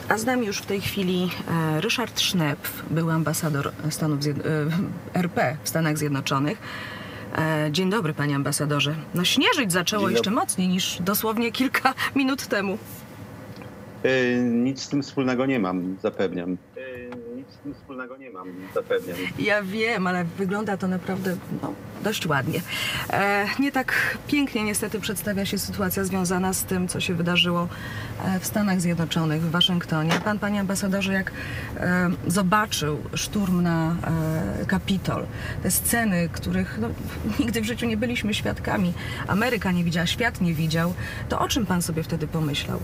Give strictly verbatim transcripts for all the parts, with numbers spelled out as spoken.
A z nami już w tej chwili Ryszard Sznepf, były ambasador Stanów Zjed... R P w Stanach Zjednoczonych. Dzień dobry, panie ambasadorze. No śnieżyć zaczęło jeszcze mocniej niż dosłownie kilka minut temu. Yy, nic z tym wspólnego nie mam, zapewniam. Yy, nic z tym wspólnego nie mam, zapewniam. Ja wiem, ale wygląda to naprawdę no, dość ładnie. E, nie tak pięknie niestety przedstawia się sytuacja związana z tym, co się wydarzyło w Stanach Zjednoczonych, w Waszyngtonie. Pan, panie ambasadorze, jak e, zobaczył szturm na e, Kapitol, te sceny, których no, nigdy w życiu nie byliśmy świadkami, Ameryka nie widziała, świat nie widział, to o czym pan sobie wtedy pomyślał?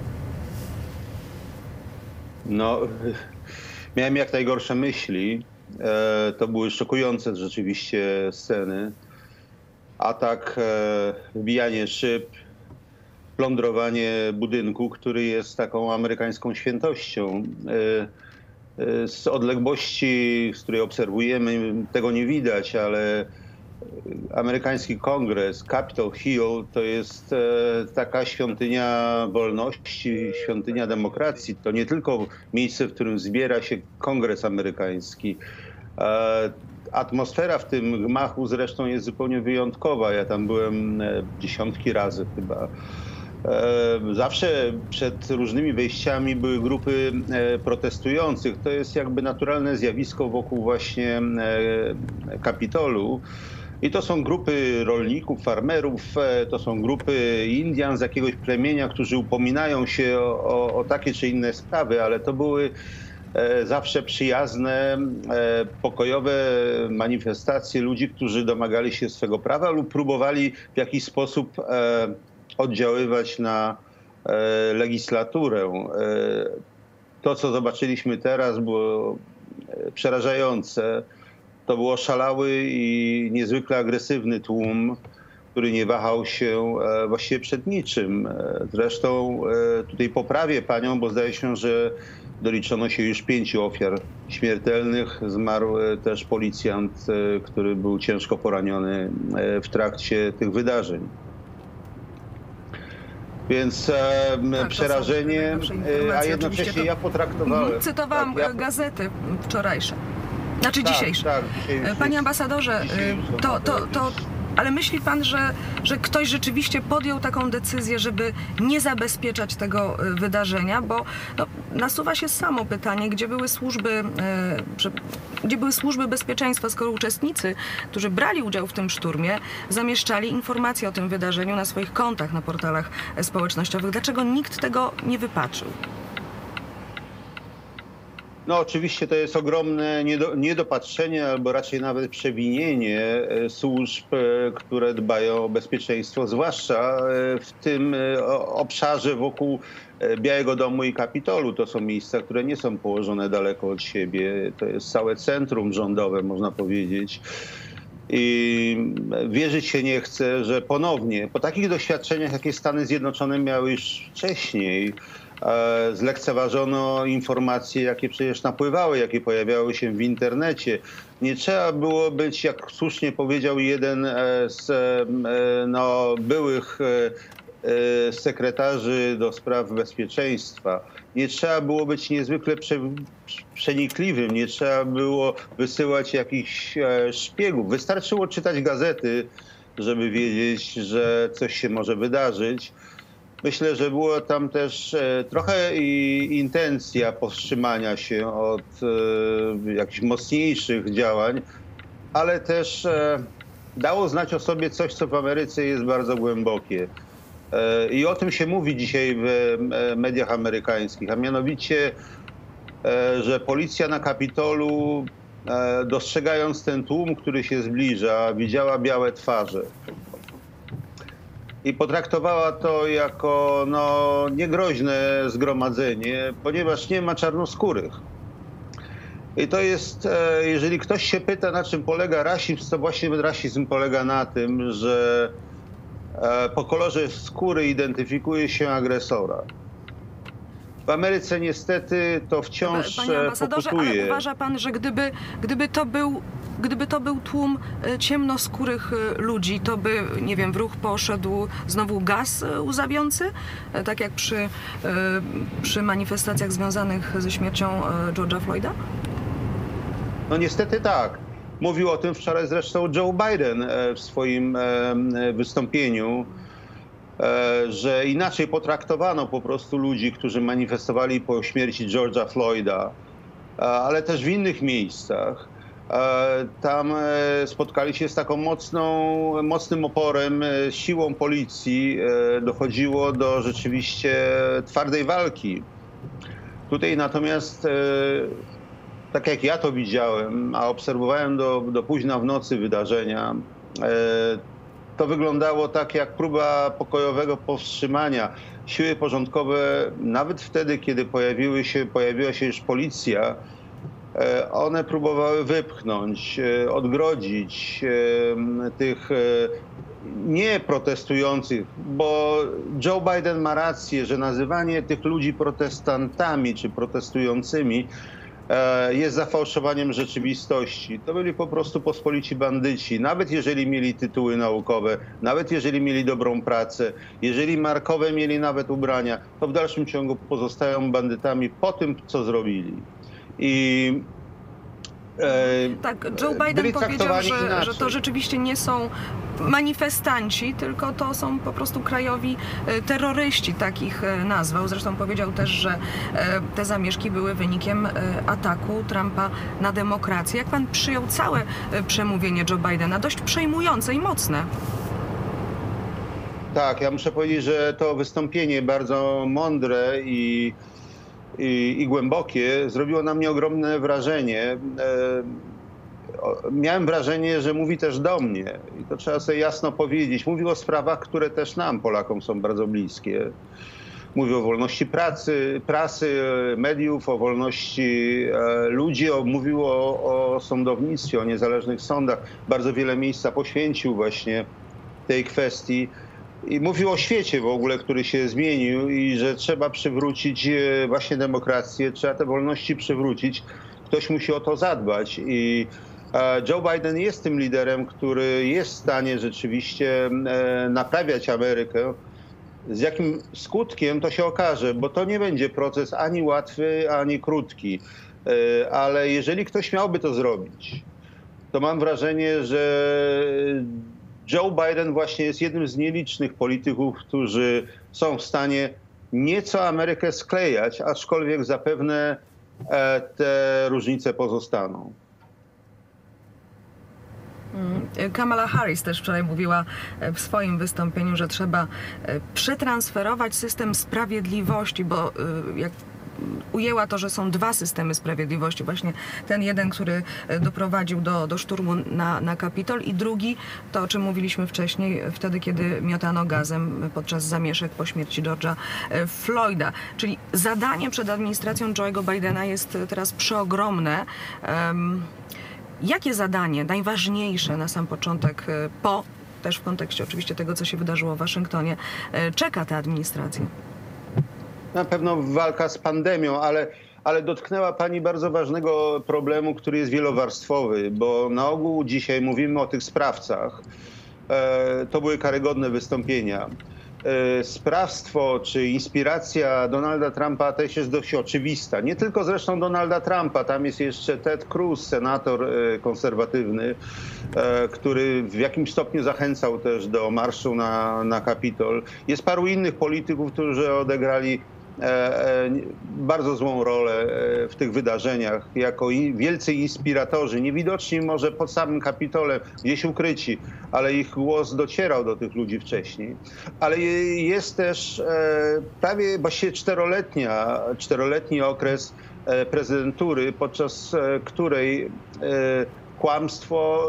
No, miałem jak najgorsze myśli. E, to były szokujące rzeczywiście sceny. Atak, e, wbijanie szyb, plądrowanie budynku, który jest taką amerykańską świętością. E, e, z odległości, z której obserwujemy, tego nie widać, ale amerykański kongres, Capitol Hill, to jest e, taka świątynia wolności, świątynia demokracji. To nie tylko miejsce, w którym zbiera się kongres amerykański. E, atmosfera w tym gmachu zresztą jest zupełnie wyjątkowa. Ja tam byłem e, dziesiątki razy chyba. E, zawsze przed różnymi wejściami były grupy e, protestujących. To jest jakby naturalne zjawisko wokół właśnie e, Kapitolu. I to są grupy rolników, farmerów, to są grupy Indian z jakiegoś plemienia, którzy upominają się o, o, o takie czy inne sprawy, ale to były e, zawsze przyjazne, e, pokojowe manifestacje ludzi, którzy domagali się swego prawa lub próbowali w jakiś sposób e, oddziaływać na e, legislaturę. E, to, co zobaczyliśmy teraz, było przerażające. To był oszalały i niezwykle agresywny tłum, który nie wahał się właściwie przed niczym. Zresztą tutaj poprawię panią, bo zdaje się, że doliczono się już pięciu ofiar śmiertelnych. Zmarł też policjant, który był ciężko poraniony w trakcie tych wydarzeń. Więc tak, przerażenie, a jednocześnie to... ja potraktowałem... Cytowałam tak, ja... gazety wczorajsze. Znaczy tak, dzisiejszy. Tak, dzisiejszy. Panie ambasadorze, to, to, to, ale myśli pan, że, że ktoś rzeczywiście podjął taką decyzję, żeby nie zabezpieczać tego wydarzenia, bo no, nasuwa się samo pytanie, gdzie były służby, gdzie były służby bezpieczeństwa, skoro uczestnicy, którzy brali udział w tym szturmie, zamieszczali informacje o tym wydarzeniu na swoich kontach, na portalach społecznościowych. Dlaczego nikt tego nie wypaczył? No oczywiście to jest ogromne niedopatrzenie albo raczej nawet przewinienie służb, które dbają o bezpieczeństwo, zwłaszcza w tym obszarze wokół Białego Domu i Kapitolu. To są miejsca, które nie są położone daleko od siebie. To jest całe centrum rządowe, można powiedzieć. I wierzyć się nie chcę, że ponownie, po takich doświadczeniach, jakie Stany Zjednoczone miały już wcześniej, zlekceważono informacje, jakie przecież napływały, jakie pojawiały się w internecie. Nie trzeba było być, jak słusznie powiedział jeden z no, byłych sekretarzy do spraw bezpieczeństwa, nie trzeba było być niezwykle prze, przenikliwym, nie trzeba było wysyłać jakichś szpiegów. Wystarczyło czytać gazety, żeby wiedzieć, że coś się może wydarzyć. Myślę, że było tam też e, trochę i intencja powstrzymania się od e, jakichś mocniejszych działań, ale też e, dało znać o sobie coś, co w Ameryce jest bardzo głębokie. E, I o tym się mówi dzisiaj w e, mediach amerykańskich, a mianowicie, e, że policja na Kapitolu, e, dostrzegając ten tłum, który się zbliża, widziała białe twarze. I potraktowała to jako no, niegroźne zgromadzenie, ponieważ nie ma czarnoskórych. I to jest, jeżeli ktoś się pyta, na czym polega rasizm, to właśnie rasizm polega na tym, że po kolorze skóry identyfikuje się agresora. W Ameryce niestety to wciąż Panie ambasadorze, pokutuje. Ale uważa pan, że gdyby, gdyby to był gdyby to był tłum e, ciemnoskórych e, ludzi, to by, nie wiem, w ruch poszedł znowu gaz e, łzawiący, e, tak jak przy, e, przy manifestacjach związanych ze śmiercią e, George'a Floyda? No niestety tak. Mówił o tym wczoraj zresztą Joe Biden e, w swoim e, wystąpieniu, e, że inaczej potraktowano po prostu ludzi, którzy manifestowali po śmierci George'a Floyda, ale też w innych miejscach. Tam spotkali się z taką mocną, mocnym oporem, siłą policji. Dochodziło do rzeczywiście twardej walki. Tutaj natomiast, tak jak ja to widziałem, a obserwowałem do, do późna w nocy wydarzenia, to wyglądało tak jak próba pokojowego powstrzymania. Siły porządkowe, nawet wtedy, kiedy pojawiły się, pojawiła się już policja, one próbowały wypchnąć, odgrodzić tych nie protestujących, bo Joe Biden ma rację, że nazywanie tych ludzi protestantami czy protestującymi jest zafałszowaniem rzeczywistości. To byli po prostu pospolici bandyci. Nawet jeżeli mieli tytuły naukowe, nawet jeżeli mieli dobrą pracę, jeżeli markowe mieli nawet ubrania, to w dalszym ciągu pozostają bandytami po tym, co zrobili. I tak, Joe Biden powiedział, że, że to rzeczywiście nie są manifestanci, tylko to są po prostu krajowi terroryści, takich nazwał. Zresztą powiedział też, że te zamieszki były wynikiem ataku Trumpa na demokrację. Jak pan przyjął całe przemówienie Joe Bidena, dość przejmujące i mocne? Tak, ja muszę powiedzieć, że to wystąpienie bardzo mądre i I, i głębokie zrobiło na mnie ogromne wrażenie. E, o, miałem wrażenie, że mówi też do mnie i to trzeba sobie jasno powiedzieć. Mówił o sprawach, które też nam, Polakom, są bardzo bliskie. Mówił o wolności pracy, prasy, mediów, o wolności e, ludzi, o, mówił o, o sądownictwie, o niezależnych sądach. Bardzo wiele miejsca poświęcił właśnie tej kwestii. I mówił o świecie w ogóle, który się zmienił i że trzeba przywrócić właśnie demokrację, trzeba te wolności przywrócić. Ktoś musi o to zadbać. I Joe Biden jest tym liderem, który jest w stanie rzeczywiście naprawiać Amerykę. Z jakim skutkiem to się okaże, bo to nie będzie proces ani łatwy, ani krótki. Ale jeżeli ktoś miałby to zrobić, to mam wrażenie, że Joe Biden właśnie jest jednym z nielicznych polityków, którzy są w stanie nieco Amerykę sklejać, aczkolwiek zapewne te różnice pozostaną. Kamala Harris też wczoraj mówiła w swoim wystąpieniu, że trzeba przetransferować system sprawiedliwości, bo jak ujęła to, że są dwa systemy sprawiedliwości. Właśnie ten jeden, który doprowadził do, do szturmu na, na Kapitol, i drugi, to o czym mówiliśmy wcześniej, wtedy, kiedy miotano gazem podczas zamieszek po śmierci George'a Floyda. Czyli zadanie przed administracją Joe'ego Bidena jest teraz przeogromne. Um, jakie zadanie, najważniejsze na sam początek, po, też w kontekście oczywiście tego, co się wydarzyło w Waszyngtonie, czeka tę administrację? Na pewno walka z pandemią, ale, ale dotknęła pani bardzo ważnego problemu, który jest wielowarstwowy, bo na ogół dzisiaj mówimy o tych sprawcach. E, to były karygodne wystąpienia. E, sprawstwo czy inspiracja Donalda Trumpa też jest dość oczywista. Nie tylko zresztą Donalda Trumpa, tam jest jeszcze Ted Cruz, senator e, konserwatywny, e, który w jakimś stopniu zachęcał też do marszu na, na Kapitol. Jest paru innych polityków, którzy odegrali bardzo złą rolę w tych wydarzeniach, jako wielcy inspiratorzy, niewidoczni może pod samym Kapitolem, gdzieś ukryci, ale ich głos docierał do tych ludzi wcześniej. Ale jest też prawie właściwie czteroletnia, czteroletni okres prezydentury, podczas której kłamstwo,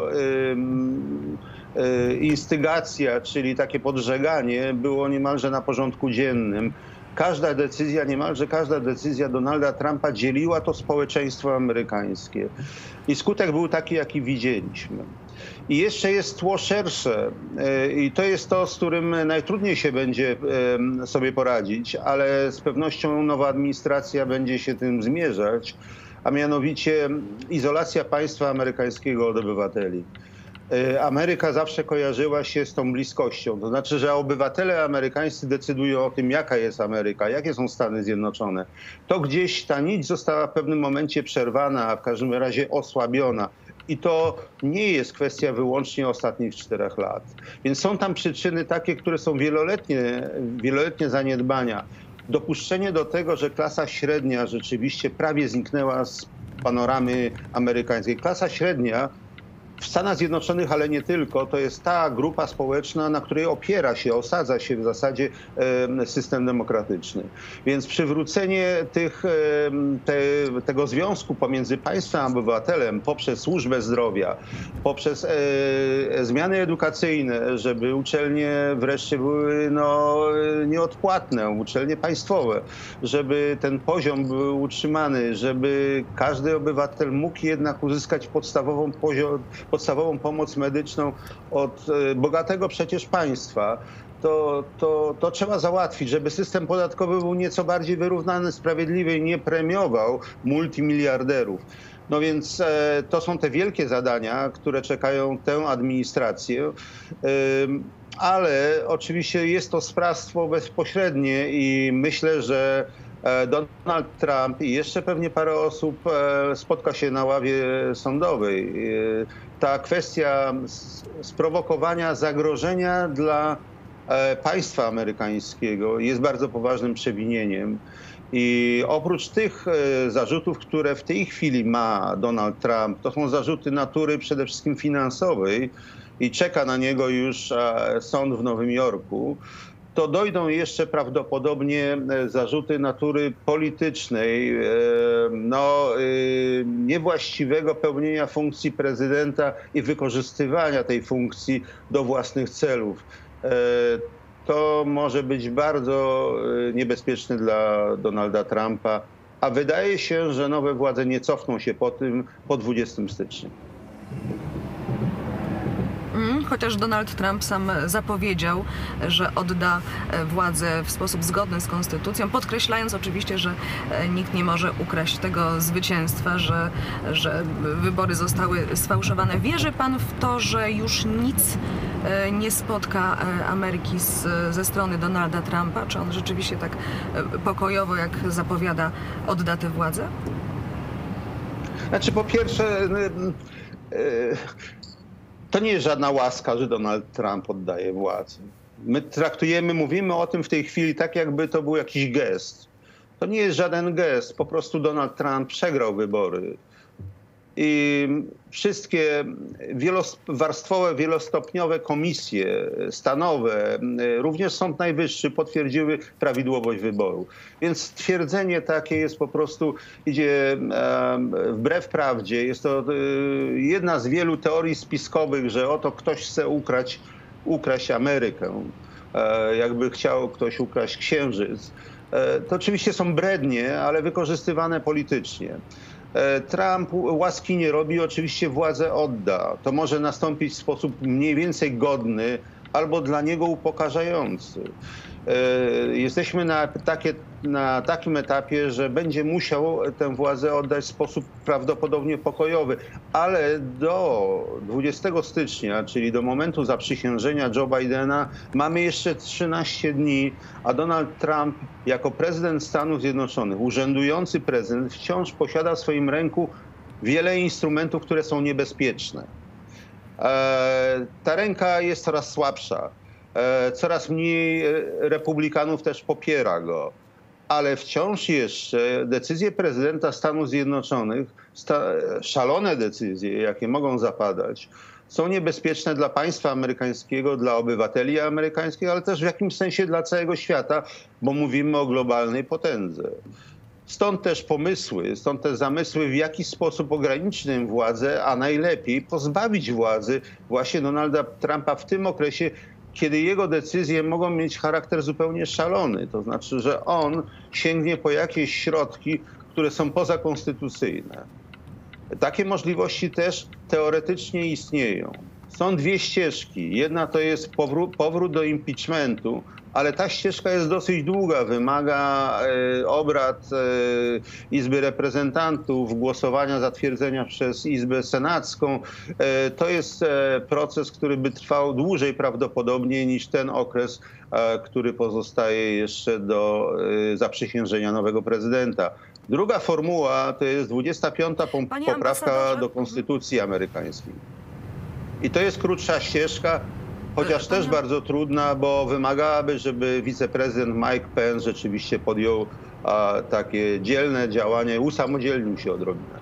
instygacja, czyli takie podżeganie było niemalże na porządku dziennym. Każda decyzja, niemalże każda decyzja Donalda Trumpa dzieliła to społeczeństwo amerykańskie. I skutek był taki, jaki widzieliśmy. I jeszcze jest tło szersze i to jest to, z którym najtrudniej się będzie sobie poradzić, ale z pewnością nowa administracja będzie się tym zmierzać. a mianowicie izolacja państwa amerykańskiego od obywateli. Ameryka zawsze kojarzyła się z tą bliskością. To znaczy, że obywatele amerykańscy decydują o tym, jaka jest Ameryka, jakie są Stany Zjednoczone. To gdzieś ta nić została w pewnym momencie przerwana, a w każdym razie osłabiona. I to nie jest kwestia wyłącznie ostatnich czterech lat. Więc są tam przyczyny takie, które są wieloletnie, wieloletnie zaniedbania. Dopuszczenie do tego, że klasa średnia rzeczywiście prawie zniknęła z panoramy amerykańskiej. Klasa średnia w Stanach Zjednoczonych, ale nie tylko, to jest ta grupa społeczna, na której opiera się, osadza się w zasadzie system demokratyczny. Więc przywrócenie tych, te, tego związku pomiędzy państwem a obywatelem poprzez służbę zdrowia, poprzez e, zmiany edukacyjne, żeby uczelnie wreszcie były no, nieodpłatne, uczelnie państwowe, żeby ten poziom był utrzymany, żeby każdy obywatel mógł jednak uzyskać podstawową poziom, podstawową pomoc medyczną od bogatego przecież państwa, to, to, to trzeba załatwić, żeby system podatkowy był nieco bardziej wyrównany, sprawiedliwy i nie premiował multimiliarderów. No więc e, to są te wielkie zadania, które czekają tę administrację. E, ale oczywiście jest to sprawstwo bezpośrednie i myślę, że Donald Trump i jeszcze pewnie parę osób spotka się na ławie sądowej. Ta kwestia sprowokowania zagrożenia dla państwa amerykańskiego jest bardzo poważnym przewinieniem. I oprócz tych zarzutów, które w tej chwili ma Donald Trump, to są zarzuty natury przede wszystkim finansowej i czeka na niego już sąd w Nowym Jorku, to dojdą jeszcze prawdopodobnie zarzuty natury politycznej, no, niewłaściwego pełnienia funkcji prezydenta i wykorzystywania tej funkcji do własnych celów. To może być bardzo niebezpieczne dla Donalda Trumpa, a wydaje się, że nowe władze nie cofną się po tym po dwudziestego stycznia. Chociaż Donald Trump sam zapowiedział, że odda władzę w sposób zgodny z konstytucją, podkreślając oczywiście, że nikt nie może ukraść tego zwycięstwa, że, że wybory zostały sfałszowane. Wierzy pan w to, że już nic nie spotka Ameryki z, ze strony Donalda Trumpa? Czy on rzeczywiście tak pokojowo, jak zapowiada, odda tę władzę? Znaczy, po pierwsze, yy, to nie jest żadna łaska, że Donald Trump oddaje władzę. My traktujemy, mówimy o tym w tej chwili tak, jakby to był jakiś gest. To nie jest żaden gest. Po prostu Donald Trump przegrał wybory. I wszystkie wielowarstwowe, wielostopniowe komisje stanowe, również Sąd Najwyższy potwierdziły prawidłowość wyboru. Więc stwierdzenie takie jest po prostu, idzie wbrew prawdzie. Jest to jedna z wielu teorii spiskowych, że oto ktoś chce ukraść, ukraść Amerykę, jakby chciał ktoś ukraść Księżyc. To oczywiście są brednie, ale wykorzystywane politycznie. Trump łaski nie robi, oczywiście władzę odda. To może nastąpić w sposób mniej więcej godny albo dla niego upokarzający. Jesteśmy na, takie, na takim etapie, że będzie musiał tę władzę oddać w sposób prawdopodobnie pokojowy, ale do dwudziestego stycznia, czyli do momentu zaprzysiężenia Joe Bidena, mamy jeszcze trzynaście dni, a Donald Trump jako prezydent Stanów Zjednoczonych, urzędujący prezydent, wciąż posiada w swoim ręku wiele instrumentów, które są niebezpieczne. Ta ręka jest coraz słabsza. Coraz mniej republikanów też popiera go, ale wciąż jeszcze decyzje prezydenta Stanów Zjednoczonych, szalone decyzje, jakie mogą zapadać, są niebezpieczne dla państwa amerykańskiego, dla obywateli amerykańskich, ale też w jakimś sensie dla całego świata, bo mówimy o globalnej potędze. Stąd też pomysły, stąd też zamysły, w jaki sposób ograniczyć tę władzę, a najlepiej pozbawić władzy właśnie Donalda Trumpa w tym okresie, kiedy jego decyzje mogą mieć charakter zupełnie szalony. To znaczy, że on sięgnie po jakieś środki, które są pozakonstytucyjne. Takie możliwości też teoretycznie istnieją. Są dwie ścieżki. Jedna to jest powrót, powrót do impeachmentu, ale ta ścieżka jest dosyć długa, wymaga e, obrad e, Izby Reprezentantów, głosowania, zatwierdzenia przez Izbę Senacką. E, to jest e, proces, który by trwał dłużej prawdopodobnie niż ten okres, e, który pozostaje jeszcze do e, zaprzysiężenia nowego prezydenta. Druga formuła to jest dwudziesta piąta po, Panie poprawka ambasadorze. do Konstytucji amerykańskiej. I to jest krótsza ścieżka, chociaż Panie- też bardzo trudna, bo wymagałaby, żeby wiceprezydent Mike Pence rzeczywiście podjął a, takie dzielne działanie, usamodzielnił się odrobinę.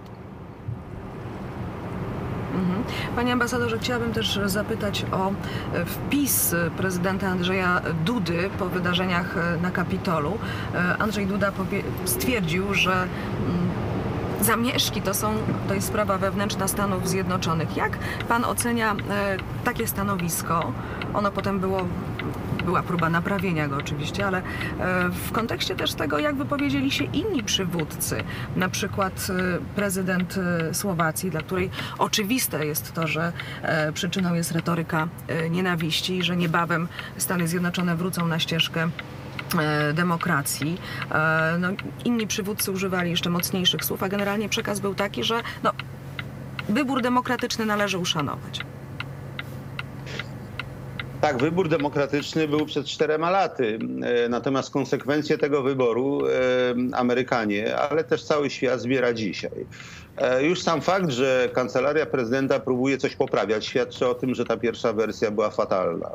Mhm. Panie ambasadorze, chciałabym też zapytać o e, wpis prezydenta Andrzeja Dudy po wydarzeniach e, na Kapitolu. E, Andrzej Duda powie- stwierdził, że mm, zamieszki to są, to jest sprawa wewnętrzna Stanów Zjednoczonych. Jak pan ocenia e, takie stanowisko? Ono potem było, była próba naprawienia go oczywiście, ale e, w kontekście też tego, jak wypowiedzieli się inni przywódcy, na przykład e, prezydent e, Słowacji, dla której oczywiste jest to, że e, przyczyną jest retoryka e, nienawiści i że niebawem Stany Zjednoczone wrócą na ścieżkę e, demokracji. E, No, inni przywódcy używali jeszcze mocniejszych słów, a generalnie przekaz był taki, że no, wybór demokratyczny należy uszanować. Tak, wybór demokratyczny był przed czterema laty, e, natomiast konsekwencje tego wyboru e, Amerykanie, ale też cały świat zbiera dzisiaj. E, Już sam fakt, że kancelaria prezydenta próbuje coś poprawiać, świadczy o tym, że ta pierwsza wersja była fatalna.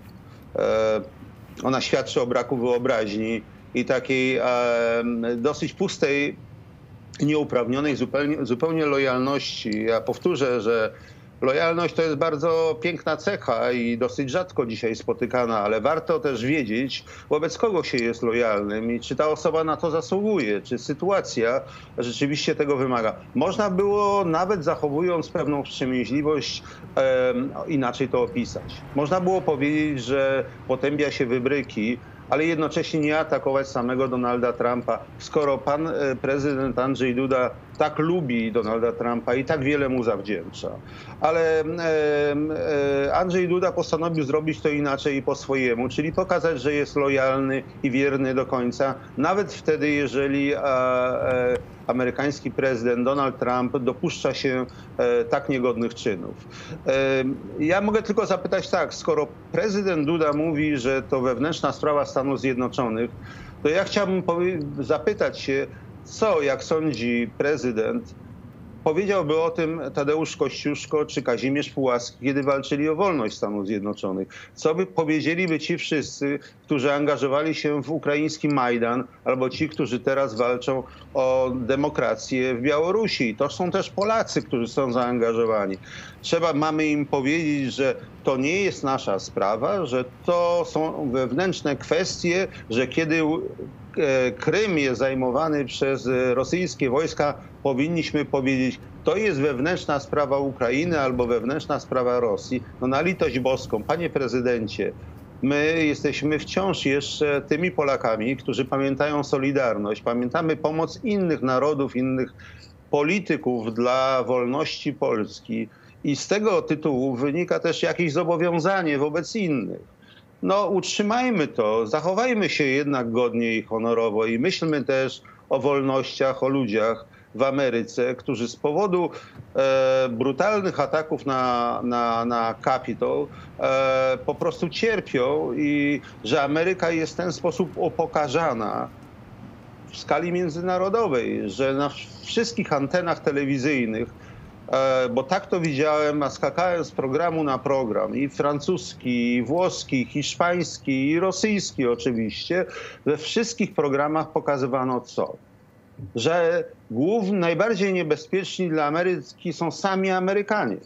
E, Ona świadczy o braku wyobraźni i takiej e, dosyć pustej, nieuprawnionej zupełnie, zupełnie lojalności. Ja powtórzę, że lojalność to jest bardzo piękna cecha i dosyć rzadko dzisiaj spotykana, ale warto też wiedzieć, wobec kogo się jest lojalnym i czy ta osoba na to zasługuje, czy sytuacja rzeczywiście tego wymaga. Można było, nawet zachowując pewną wstrzemięźliwość, e, inaczej to opisać. Można było powiedzieć, że potępia się wybryki, ale jednocześnie nie atakować samego Donalda Trumpa, skoro pan e, prezydent Andrzej Duda tak lubi Donalda Trumpa i tak wiele mu zawdzięcza. Ale e, e, Andrzej Duda postanowił zrobić to inaczej i po swojemu, czyli pokazać, że jest lojalny i wierny do końca, nawet wtedy, jeżeli e, e, amerykański prezydent Donald Trump dopuszcza się e, tak niegodnych czynów. E, ja mogę tylko zapytać tak, skoro prezydent Duda mówi, że to wewnętrzna sprawa Stanów Zjednoczonych, to ja chciałbym powie- zapytać się, co, jak sądzi prezydent, powiedziałby o tym Tadeusz Kościuszko czy Kazimierz Pułaski, kiedy walczyli o wolność Stanów Zjednoczonych? Co by powiedzieliby ci wszyscy, którzy angażowali się w ukraiński Majdan, albo ci, którzy teraz walczą o demokrację w Białorusi? To są też Polacy, którzy są zaangażowani. Trzeba, mamy im powiedzieć, że to nie jest nasza sprawa, że to są wewnętrzne kwestie, że kiedy Krym jest zajmowany przez rosyjskie wojska, powinniśmy powiedzieć, to jest wewnętrzna sprawa Ukrainy albo wewnętrzna sprawa Rosji. No na litość boską, panie prezydencie, my jesteśmy wciąż jeszcze tymi Polakami, którzy pamiętają Solidarność, pamiętamy pomoc innych narodów, innych polityków dla wolności Polski i z tego tytułu wynika też jakieś zobowiązanie wobec innych. No utrzymajmy to, zachowajmy się jednak godnie i honorowo i myślmy też o wolnościach, o ludziach w Ameryce, którzy z powodu e, brutalnych ataków na, na, na Capitol e, po prostu cierpią i że Ameryka jest w ten sposób upokarzana w skali międzynarodowej, że na wszystkich antenach telewizyjnych, bo tak to widziałem, a skakałem z programu na program, i francuski, i włoski, i hiszpański, i rosyjski oczywiście, we wszystkich programach pokazywano co? Że głównie, najbardziej niebezpieczni dla Ameryki są sami Amerykanie.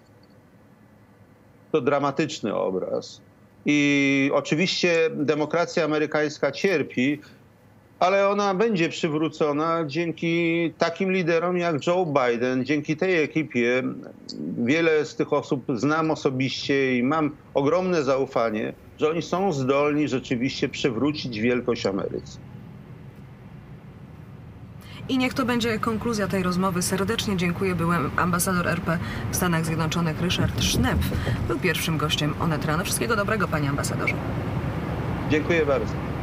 To dramatyczny obraz. I oczywiście demokracja amerykańska cierpi, ale ona będzie przywrócona dzięki takim liderom jak Joe Biden, dzięki tej ekipie. Wiele z tych osób znam osobiście i mam ogromne zaufanie, że oni są zdolni rzeczywiście przywrócić wielkość Ameryce. I niech to będzie konkluzja tej rozmowy. Serdecznie dziękuję. Byłem ambasador R P w Stanach Zjednoczonych Ryszard Sznep. Był pierwszym gościem Onet Rano. Wszystkiego dobrego, panie ambasadorze. Dziękuję bardzo.